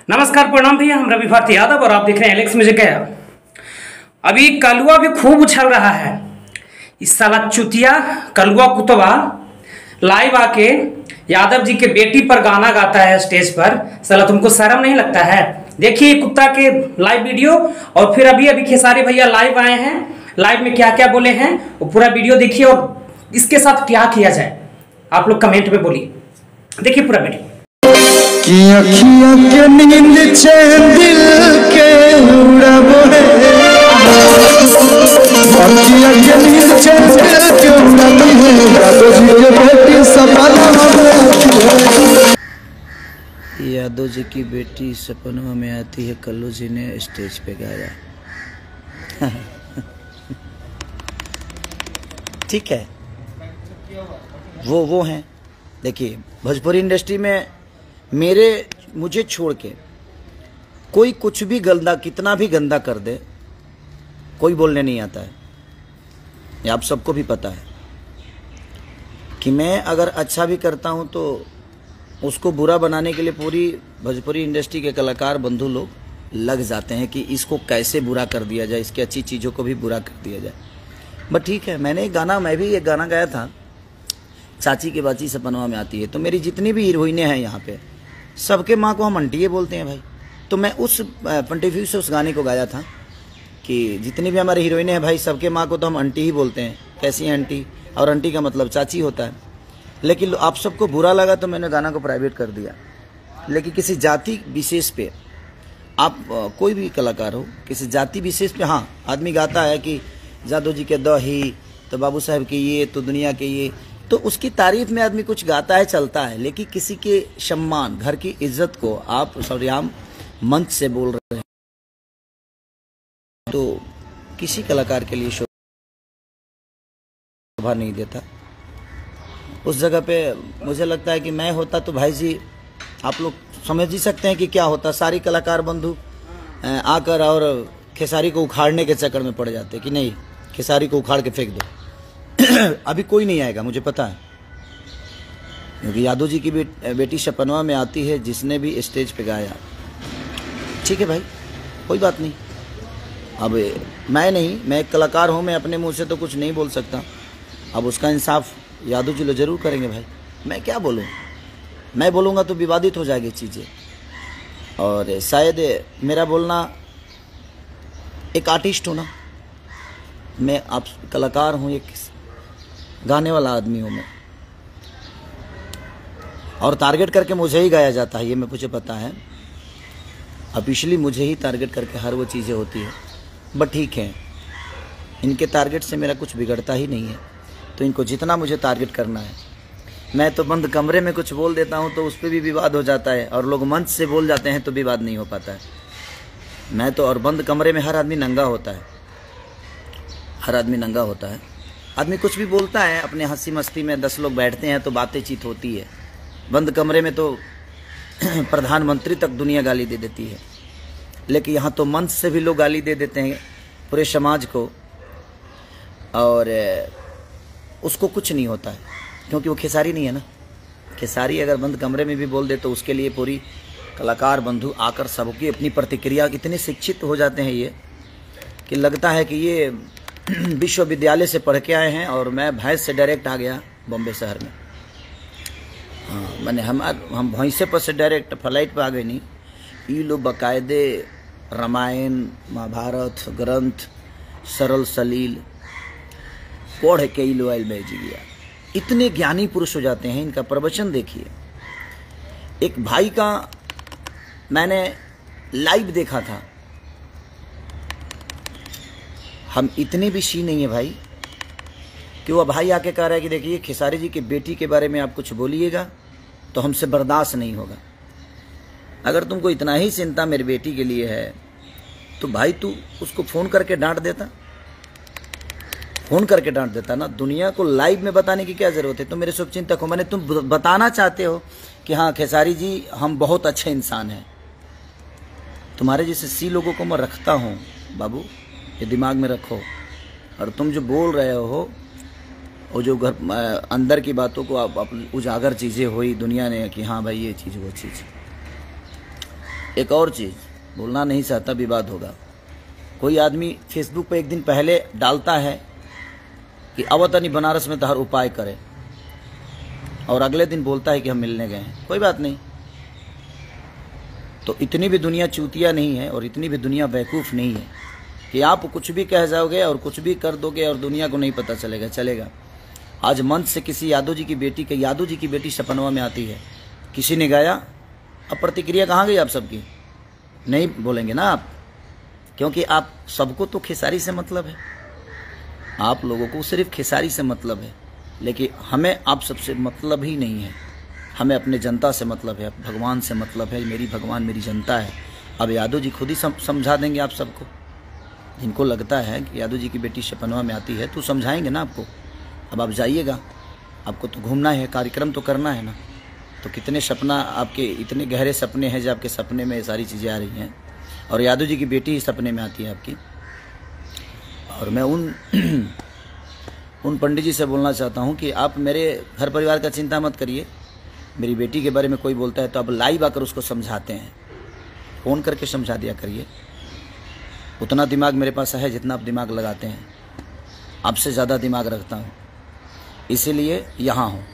नमस्कार, प्रणाम भैया। हम रवि भारती यादव और आप देख रहे हैं एलेक्स म्यूजिक है। अभी कलुआ भी खूब उछल रहा है। इस साला चुतिया कलुआ कुतवा लाइव आके यादव जी के बेटी पर गाना गाता है स्टेज पर। साला तुमको शर्म नहीं लगता है? देखिए कुत्ता के लाइव वीडियो, और फिर अभी अभी खेसारी भैया लाइव आए हैं। लाइव में क्या क्या बोले हैं वो पूरा वीडियो देखिए, और इसके साथ क्या किया जाए आप लोग कमेंट में बोलिए। देखिए पूरा वीडियो। अखियां के नींद चैन दिल के उड़ाबो है, अखियां के नींद चैन दिल के उड़ाबो है, यादव जी के बेटी सपना में। यादव जी की बेटी सपनों में आती है, कल्लू जी ने स्टेज पे गाया। ठीक है, वो हैं। देखिए भोजपुरी इंडस्ट्री में मुझे छोड़ के कोई कुछ भी गंदा, कितना भी गंदा कर दे, कोई बोलने नहीं आता है। ये आप सबको भी पता है कि मैं अगर अच्छा भी करता हूं तो उसको बुरा बनाने के लिए पूरी भोजपुरी इंडस्ट्री के कलाकार बंधु लोग लग जाते हैं कि इसको कैसे बुरा कर दिया जाए, इसकी अच्छी चीज़ों को भी बुरा कर दिया जाए। बट ठीक है, मैं भी एक गाना गाया था, चाची की बाची सपनवा में आती है। तो मेरी जितनी भी हीरोइनें हैं यहाँ पे, सबके माँ को हम आंटी बोलते हैं भाई। तो मैं उस पॉइंट ऑफ व्यू से उस गाने को गाया था कि जितनी भी हमारी हीरोइनें हैं भाई, सबके माँ को तो हम आंटी ही बोलते हैं। कैसी है आंटी? और आंटी का मतलब चाची होता है। लेकिन आप सबको बुरा लगा तो मैंने गाना को प्राइवेट कर दिया। लेकिन किसी जाति विशेष पे, आप कोई भी कलाकार हो, किसी जाति विशेष पे हाँ आदमी गाता है कि यादव जी के दही, तो बाबू साहब के ये, तो दुनिया के ये, तो उसकी तारीफ में आदमी कुछ गाता है, चलता है। लेकिन किसी के सम्मान, घर की इज्जत को आप सरेआम मंच से बोल रहे हैं, तो किसी कलाकार के लिए शोभा नहीं देता। उस जगह पे मुझे लगता है कि मैं होता तो भाई जी, आप लोग समझ ही सकते हैं कि क्या होता। सारी कलाकार बंधु आकर और खेसारी को उखाड़ने के चक्कर में पड़ जाते कि नहीं, खेसारी को उखाड़ के फेंक दो। अभी कोई नहीं आएगा, मुझे पता है, क्योंकि यादव जी की बेटी सपनवा में आती है, जिसने भी स्टेज पे गाया। ठीक है भाई, कोई बात नहीं। अब मैं एक कलाकार हूँ, मैं अपने मुंह से तो कुछ नहीं बोल सकता। अब उसका इंसाफ यादव जी लोग जरूर करेंगे भाई। मैं क्या बोलूँ, मैं बोलूँगा तो विवादित हो जाएगी चीज़ें। और शायद मेरा बोलना, एक आर्टिस्ट हूँ ना मैं, आप कलाकार हूँ, एक गाने वाला आदमी हूँ मैं, और टारगेट करके मुझे ही गाया जाता है, ये मुझे पता है। ऑफिशियली मुझे ही टारगेट करके हर वो चीज़ें होती है। बट ठीक है, इनके टारगेट से मेरा कुछ बिगड़ता ही नहीं है, तो इनको जितना मुझे टारगेट करना है। मैं तो बंद कमरे में कुछ बोल देता हूँ तो उस पर भी विवाद हो जाता है, और लोग मंच से बोल जाते हैं तो विवाद नहीं हो पाता है। मैं तो, और बंद कमरे में हर आदमी नंगा होता है, हर आदमी नंगा होता है। आदमी कुछ भी बोलता है अपने हंसी मस्ती में, 10 लोग बैठते हैं तो बातें चीत होती है। बंद कमरे में तो प्रधानमंत्री तक दुनिया गाली दे देती है, लेकिन यहाँ तो मंच से भी लोग गाली दे देते हैं पूरे समाज को, और उसको कुछ नहीं होता है, क्योंकि वो खेसारी नहीं है ना। खेसारी अगर बंद कमरे में भी बोल दे तो उसके लिए पूरी कलाकार बंधु आकर सबकी अपनी प्रतिक्रिया, इतने शिक्षित हो जाते हैं ये कि लगता है कि ये विश्वविद्यालय से पढ़ के आए हैं, और मैं भैंस से डायरेक्ट आ गया बॉम्बे शहर में। हाँ, मैंने हम भैंसे पर से डायरेक्ट फ्लाइट पर आ गए नहीं। ये लोग बाकायदे रामायण महाभारत ग्रंथ सरल सलील पढ़ के ये लोग में जी गया। इतने ज्ञानी पुरुष हो जाते हैं, इनका प्रवचन देखिए। एक भाई का मैंने लाइव देखा था, हम इतने भी सी नहीं है भाई कि वह भाई आके कह रहा है कि देखिए खेसारी जी की बेटी के बारे में आप कुछ बोलिएगा तो हमसे बर्दाश्त नहीं होगा। अगर तुमको इतना ही चिंता मेरी बेटी के लिए है तो भाई तू उसको फ़ोन करके डांट देता, फ़ोन करके डांट देता ना। दुनिया को लाइव में बताने की क्या ज़रूरत है? तुम मेरे शुभचिंतक हो, मैंने तुम बताना चाहते हो कि हाँ खेसारी जी हम बहुत अच्छे इंसान हैं। तुम्हारे जैसे सी लोगों को मैं रखता हूँ बाबू, ये दिमाग में रखो। और तुम जो बोल रहे हो वो जो अंदर की बातों को आप उजागर चीज़ें हुई दुनिया ने कि हाँ भाई ये चीज़ वो चीज़, एक और चीज़ बोलना नहीं चाहता, विवाद होगा। कोई आदमी फेसबुक पे एक दिन पहले डालता है कि अवतनी बनारस में तो हर उपाय करे, और अगले दिन बोलता है कि हम मिलने गए हैं। कोई बात नहीं, तो इतनी भी दुनिया चूतिया नहीं है और इतनी भी दुनिया बेवकूफ़ नहीं है कि आप कुछ भी कह जाओगे और कुछ भी कर दोगे और दुनिया को नहीं पता चलेगा। चलेगा। आज मंच से किसी यादव जी की बेटी सपनवा में आती है, किसी ने गाया, अब प्रतिक्रिया कहाँ गई आप सबकी? नहीं बोलेंगे ना आप, क्योंकि आप सबको तो खेसारी से मतलब है, आप लोगों को सिर्फ खेसारी से मतलब है, लेकिन हमें आप सबसे मतलब ही नहीं है। हमें अपने जनता से मतलब है, भगवान से मतलब है। मेरी भगवान मेरी जनता है। अब यादव जी खुद ही समझा देंगे आप सबको। जिनको लगता है कि यादव जी की बेटी सपनवा में आती है तो समझाएंगे ना आपको। अब आप जाइएगा, आपको तो घूमना है, कार्यक्रम तो करना है ना। तो कितने सपना आपके, इतने गहरे सपने हैं जो आपके सपने में सारी चीज़ें आ रही हैं, और यादव जी की बेटी ही सपने में आती है आपकी। और मैं उन पंडित जी से बोलना चाहता हूं कि आप मेरे घर परिवार का चिंता मत करिए। मेरी बेटी के बारे में कोई बोलता है तो आप लाइव आकर उसको समझाते हैं, फ़ोन करके समझा दिया करिए। उतना दिमाग मेरे पास है जितना आप दिमाग लगाते हैं, आपसे ज़्यादा दिमाग रखता हूँ, इसीलिए यहाँ हूँ।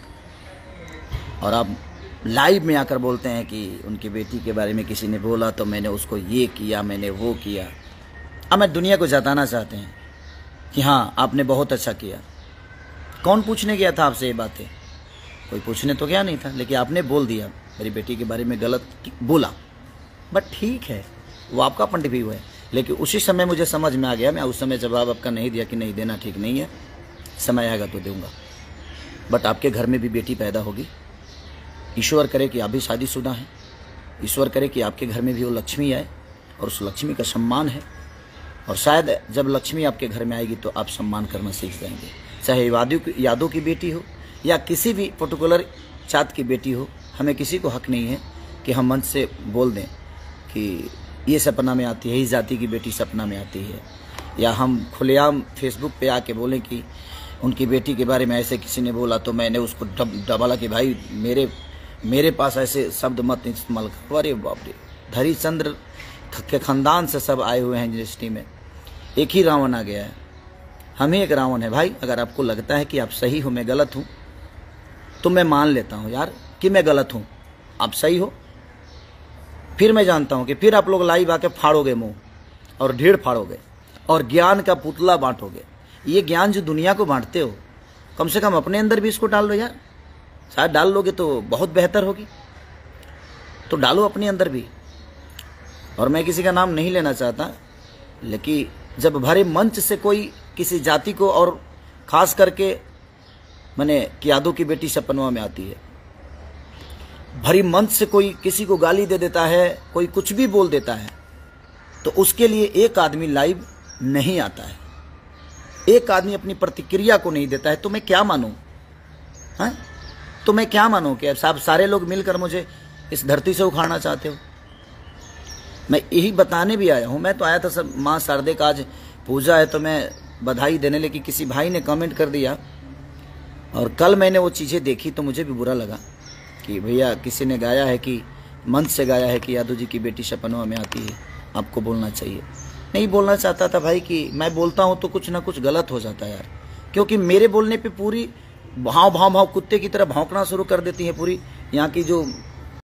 और आप लाइव में आकर बोलते हैं कि उनकी बेटी के बारे में किसी ने बोला तो मैंने उसको ये किया, मैंने वो किया। अब मैं दुनिया को जताना चाहते हैं कि हाँ आपने बहुत अच्छा किया। कौन पूछने गया था आपसे ये बातें? कोई पूछने तो गया नहीं था, लेकिन आपने बोल दिया, मेरी बेटी के बारे में गलत बोला। बट ठीक है, वो आपका पॉइंट भी हुआ है, लेकिन उसी समय मुझे समझ में आ गया। मैं उस समय जवाब आपका नहीं दिया कि नहीं देना ठीक नहीं है, समय आएगा तो दूंगा। बट आपके घर में भी बेटी पैदा होगी। ईश्वर करे कि आप भी शादीशुदा हैं, ईश्वर करे कि आपके घर में भी वो लक्ष्मी आए और उस लक्ष्मी का सम्मान है। और शायद जब लक्ष्मी आपके घर में आएगी तो आप सम्मान करना सीख जाएंगे। चाहे यादव की बेटी हो या किसी भी पर्टिकुलर जात की बेटी हो, हमें किसी को हक नहीं है कि हम मंच से बोल दें कि ये सपना में आती है, इस जाति की बेटी सपना में आती है, या हम खुलेआम फेसबुक पे आके बोलें कि उनकी बेटी के बारे में ऐसे किसी ने बोला तो मैंने उसको डबाला कि भाई मेरे पास ऐसे शब्द मत इस्तेमाल करो। अरे बाप रे, धरीचंद्र के खानदान से सब आए हुए हैं यूनिवर्सिटी में, एक ही रावण आ गया है, हम ही एक रावण है भाई। अगर आपको लगता है कि आप सही हो, मैं गलत हूँ, तो मैं मान लेता हूँ यार कि मैं गलत हूँ, आप सही हो। फिर मैं जानता हूँ कि फिर आप लोग लाइव आके फाड़ोगे मुंह और ढेर फाड़ोगे और ज्ञान का पुतला बांटोगे। ये ज्ञान जो दुनिया को बांटते हो, कम से कम अपने अंदर भी इसको डाल लो यार। शायद डाल लोगे तो बहुत बेहतर होगी, तो डालो अपने अंदर भी। और मैं किसी का नाम नहीं लेना चाहता, लेकिन जब भरे मंच से कोई किसी जाति को, और खास करके मैंने यादव की बेटी सपनवा में आती है, भरी मंच से कोई किसी को गाली दे देता है, कोई कुछ भी बोल देता है, तो उसके लिए एक आदमी लाइव नहीं आता है, एक आदमी अपनी प्रतिक्रिया को नहीं देता है, तो मैं क्या मानूं? हाँ, तो मैं क्या मानूं कि अब सारे लोग मिलकर मुझे इस धरती से उखाड़ना चाहते हो? मैं यही बताने भी आया हूं। मैं तो आया था सब माँ शारदे का आज पूजा है तो मैं बधाई देने, लेकिन किसी भाई ने कमेंट कर दिया, और कल मैंने वो चीज़ें देखी तो मुझे भी बुरा लगा कि भैया किसी ने गाया है कि मंच से गाया है कि यादव जी की बेटी सपनवा में आती है, आपको बोलना चाहिए। नहीं बोलना चाहता था भाई कि मैं बोलता हूँ तो कुछ ना कुछ गलत हो जाता है यार, क्योंकि मेरे बोलने पे पूरी भाव कुत्ते की तरह भौंकना शुरू कर देती है पूरी यहाँ की जो